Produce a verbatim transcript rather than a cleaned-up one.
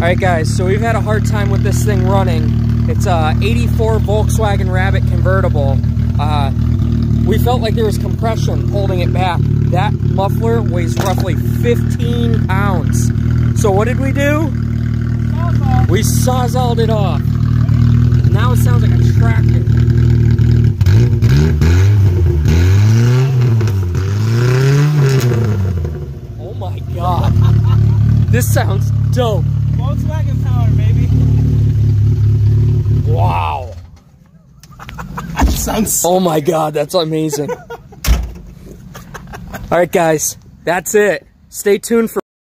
Alright guys, so we've had a hard time with this thing running. It's a eighty-four Volkswagen Rabbit convertible. Uh, we felt like there was compression holding it back. That muffler weighs roughly fifteen pounds. So what did we do? Sawzall. We sawzalled it off. Now it sounds like a tractor. Oh my god. This sounds dope. Volkswagen power, baby. Wow. That sounds... Oh my god, that's amazing. Alright guys, that's it. Stay tuned for